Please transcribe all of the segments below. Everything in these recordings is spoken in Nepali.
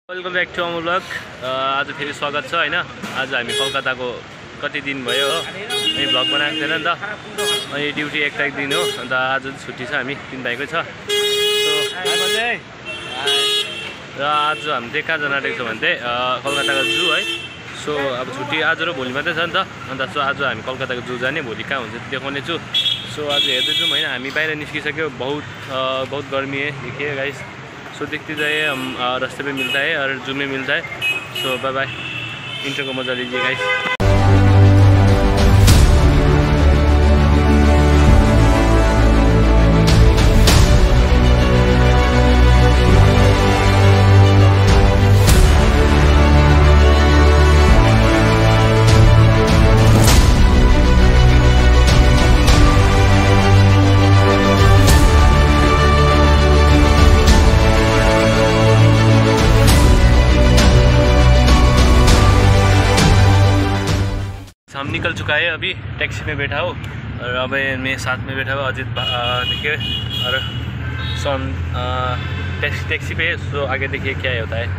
Welcome back to our blog. आज फेरि स्वागत छ हैन। आज हामी कलकत्ताको कति दिन भयो हो अनि ब्लग बनाएको थिएन नि त। अनि ड्युटी 1 तारिक दिन हो अन्त आज छुट्टी छ, हामी 3 तारिकै छ। र आज हामी चाहिँ कहाँ जान आँटेको छ भने चाहिँ कलकत्ताको जू है। सो अब छुट्टी आज र भोलि मात्रै छ नि त। अन्त सो आज हामी कलकत्ताको जू जाने, भोलि कहाँ हुन्छ देखाउने छु। सो आज हेर्दै जाउँ हैन। हामी बाहिर निस्किसक्यो, बहुत गर्मी है, देखिए गाइस। सो देखते जाइए, हम रास्ते पे मिलता है और जू में मिलता है। सो बाय बाय, इंटर को मजा लीजिए गाइस। हम निकल चुका है, अभी टैक्सी में बैठा हो और अब मैं साथ में बैठा हुआ अजित देखिए। और सो हम टैक्सी पे, सो आगे देखिए क्या होता है।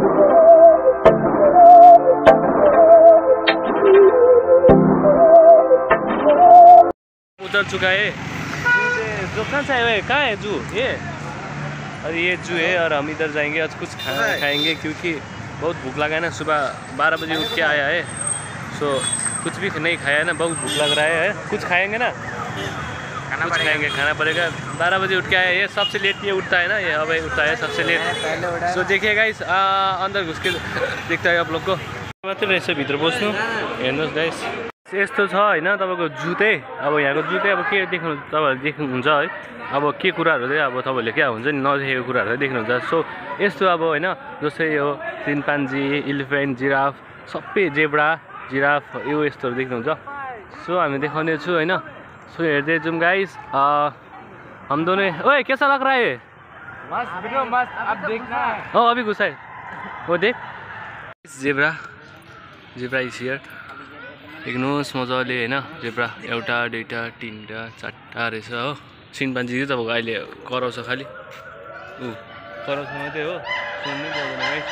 उतर चुका है जो कहाँ से है, कहाँ है जू? ये और ये जू है और हम इधर जाएंगे। आज कुछ खाना खाएंगे क्योंकि बहुत भूख लगा है ना। सुबह 12 बजे उठ के आया है। सो कुछ भी नहीं खाया ना, बहुत भूख लग रहा है। कुछ खाएंगे ना, कुछ खाएंगे, खाना पड़ेगा। 12 बजे उठ के आया। ये सबसे लेट ये उठता है ना, ये अब उठता है सबसे लेट। सो देखिए गाइस, अंदर घुस के देखता है आप लोग को मात्रै रहेछ भित्र बस्नु। हेर्नुहोस् गाइस, यस्तो छ हैन तपाईको जू चाहिँ। अब यहाँको जू चाहिँ अब के देख्नु तपाईहरुले देख्नुहुन्छ है। अब के कुराहरु चाहिँ अब तपाईहरुले क्या हुन्छ नि नदेखेको कुराहरु चाहिँ देख्नुहुन्छ। सो यस्तो अब हैन, जस्तै यो चिम्पान्जी, एलिफेन्ट, जिराफ, सबै जेब्रा, जिराफ, यो यस्तोहरु देख्नुहुन्छ। सो हामी देखाउने छु हैन। सो हेर्दै जाउँ गाइस। हम दोनों, ओए कैसा लग रहा है? मस्त वीडियो, मस्त। अब देखना है। ओ अभी घुसा है वो, देख जेब्रा, जेब्रा इज हियर। हेर्नुहोस् मजाले हैन। जेब्रा एउटा, दुईटा, तीनटा, चारटा रहेछ हो। चिम्पान्जी चाहिँ तपाईको अहिले कराउँछ, खाली कराउँछ मात्रै हो, सुन्नै पाउँदैन गाइस।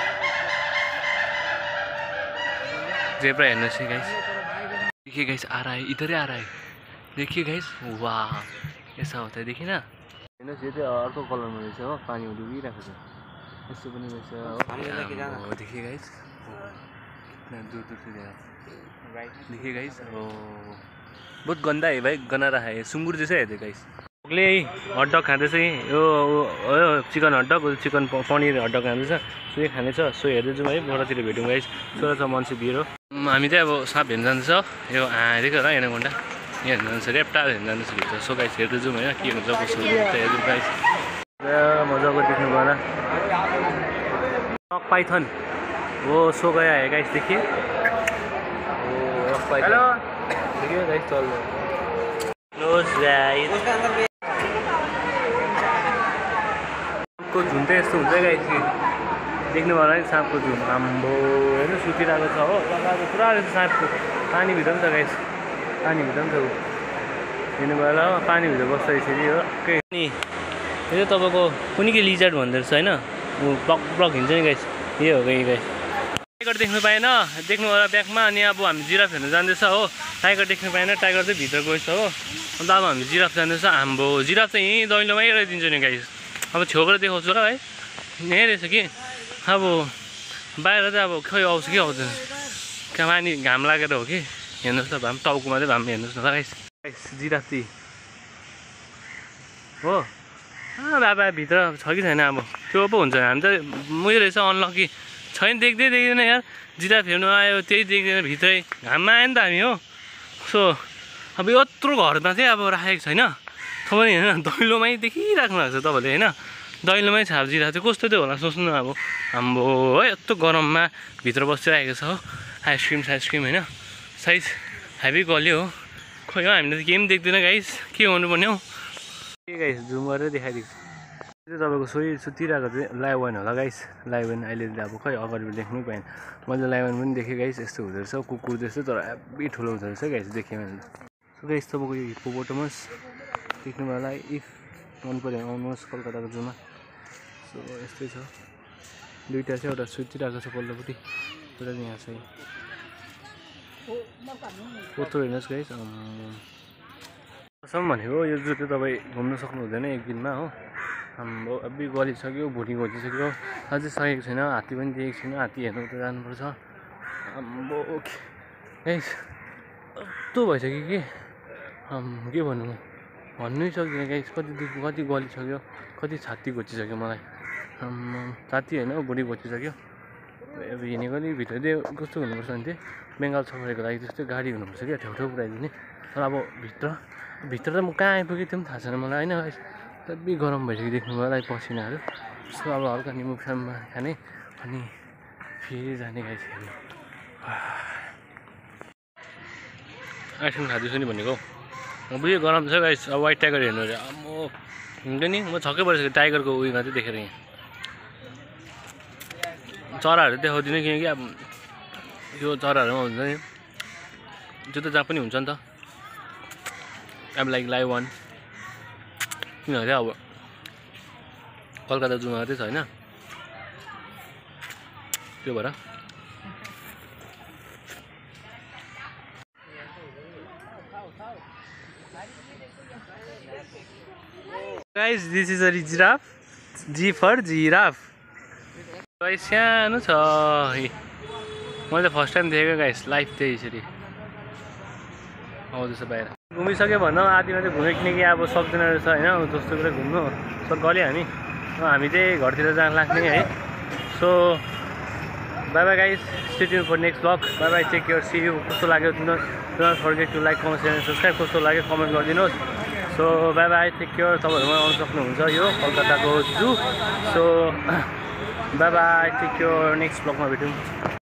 जेब्रा हेर्नुहोस् है गाइस। देखिए गाइस, आ रहा है, इधर ही आ रहा है। देखिए गाइस, वाह ऐसा होता है, देखिए ना। हेर्नुहोस् यो चाहिँ अर्को कलरमा रहेछ हो, पानीमा डुबिरहेको छ। यस्तो पनि रहेछ हो, देखिए गाइस। कितना दूर दूर से देखिए गाइस। बहुत गंदा है भाई, गनारा है, सुँगुर जैसे है गाइस। ले हटडग खाँदैछ यो chicken hot dog, chicken paneer hot dog खाँदैछ। सो यो खाने छ। सो हेर्दै जाउँ है, बडातिर भेटौँ गाइस। 16 छ मान्छे भिड हो। हामी चाहिँ अब साँप हेर्न जान्छ। यो देखियो होला एनाकोन्डा, यहाँ हेर्न जान्छ, रेप्टाइल हेर्न जान्छ भित्र। सो गाइस हेर्दै जाउँ होइन, के हुन्छ कसो हुन्छ हेर्दै गाइस। मजाको देख्नु भएन। रक पाइथन वो सो गया है गाइस, देखिए। हेलो देखिए गाइस, चल क्लोज गाइस। साँपको झुन त यस्तो हुन्छ गाइस, देख्नु भएन नि साँपको झुन। आम्बो हेर्नु सुतिरहेको छ हो, लगाएको पुरा रहेछ साँपको। पानीभित्र पनि छ गाइस, पानीभित्र पनि छ ऊ। हेर्नु भयो हो, पानीभित्र बस्छ यसरी हो। अनि यो चाहिँ तपाईँको कुनै के लिजर्ड भन्दो रहेछ होइन, ऊ ब्लक ब्लक हिँड्छ नि गाइस। यही हो कि गाइस। टाइगर देख्नु पाएन, देख्नु होला ब्याकमा। अनि अब हामी जिराफ हेर्नु जाँदैछ हो। टाइगर देख्नु पाएन, टाइगर चाहिँ भित्र गएछ हो। अन्त अब हामी जिराफ जाँदैछ। हाम्रो जिराफ चाहिँ यहीँ दैलोमै राखिदिन्छ नि गाइस। अब छेउबाट देखाउँछु ल है, यहीँ रहेछ कि। अब बाहिर चाहिँ अब खै आउँछ कि आउँदैन, कहाँ पानी घाम लागेर हो कि। हेर्नुहोस् न भए पनि टाउकोमा चाहिँ भए पनि हेर्नुहोस् न ल गाइस। जिराफ चाहिँ हो बाबा भित्र छ कि छैन, अब त्यो पो हुन्छ। हामी त उयो रहेछ अनलकी, छैन, देख्दैन यार। जिराफ हेर्नु आयो, त्यही देख्दैन, भित्रै घाममा आयो नि त हामी हो। सो अब यत्रो घरमा चाहिँ अब राखेको छैन तपाईँले होइन, दैलोमै देखिराख्नु भएको छ तपाईँले होइन। दैलोमै छ अब जिराफ चाहिँ। कस्तो चाहिँ होला सोच्नु न। अब हाम्रो है यत्रो गरममा भित्र बसिरहेको छ हो। आइसक्रिम होइन, साइज हेभी गल्यो हो। खोइ हो, हामीले त केही पनि देख्दैन गाइस, के गर्नुपर्ने हौ। के गाइस जुम गरेर देखाइदिएको छु तपाईँको। सुतिरहेको चाहिँ लाइवन होला गाइस। लाइवन अहिले अब खै अगाडि देख्नै पाएन मैले। लाइवन पनि देखेँ गाइस, यस्तो हुँदो रहेछ कुकुर जस्तो, तर हेभी ठुलो हुँदो रहेछ गाइस, देखेँ मैले। सो गाइस तपाईँको यो हिप्पोपोटामस देख्नु मलाई, इफ मन पऱ्यो आउनुहोस् कलकत्ताको जूमा। सो यस्तै छ। दुईटा छ, एउटा सुतिरहेको छ पल्लोपट्टि, एउटा यहाँ छ। कस्तो हेर्नुहोस् गाइस, कसम भनेको यो जू चाहिँ तपाईँ घुम्न सक्नु हुँदैन एक दिनमा हो। हाम्रो अब्बी गलिसक्यो, भुँडी घोचिसक्यो, अझै सकेको छैन, हात्ती पनि देखेको छैन। हात्ती हेर्नु त जानुपर्छ। आम्बो गाइस कस्तो भइसक्यो कि के भन्नु, भन्नै सक्दिनँ गाइस। कति गलिसक्यो, कति छाती घोचिसक्यो मलाई। छाती होइन भुँडी घोचिसक्यो। अब हिँडेको नि भित्र चाहिँ कस्तो हुनुपर्छ भने चाहिँ बेङ्गाल सफारीको लागि जस्तै गाडी हुनुपर्छ क्या, ठाउँ पुऱ्याइदिने। तर अब भित्र त म कहाँ आइपुगेँ त्यो पनि थाहा छैन मलाई होइन गाइस। हेभी गरम भइसक्यो देख्नु मलाई पसिनाहरू। सो अब हल्का निमुसाममा खाने अनि फेरि जाने गाइस हेर्नु। आइसक्रिम खाँदैछु नि भनेको। अब यो गरम छ गाइस। अब व्हाइट टाइगर हेर्नु अरे म हुन्छ नि, म छक्कै परिसकेँ टाइगरको उयोमा चाहिँ देखेर। यहाँ चराहरू देखाउँदिनँ किनकि अब यो चराहरूमा हुन्छ नि, त्यो त जहाँ पनि हुन्छ नि त। अब लाइक लाइभ वान किनभने अब कलकत्ता जुमा मात्रै छ होइन, त्यो भएर। Guys this is a giraffe, G for giraffe. Guys सानो छ, मैले फर्स्ट टाइम देखेको गाइस लाइफ चाहिँ यसरी आउँदैछ बाहिर। घुमिसक्यो भनौँ, आधीमा चाहिँ घुम्यो किनकि अब सक्दैन रहेछ होइन जस्तो कुरा घुम्नु। सो गल्यो हामी चाहिँ घरतिर जान लाग्ने है। So bye bye guys, stay tune for next blog. Bye bye, take care, see you. कस्तो लाग्यो do not forget to like, comment, share, subscribe. कस्तो लाग्यो कमेन्ट गरिदिनुहोस्। So bye bye, take care. तपाईँहरूमा आउनु सक्नुहुन्छ यो कलकत्ताको zoo. So bye bye, take care, next ब्लगमा भेटौँ।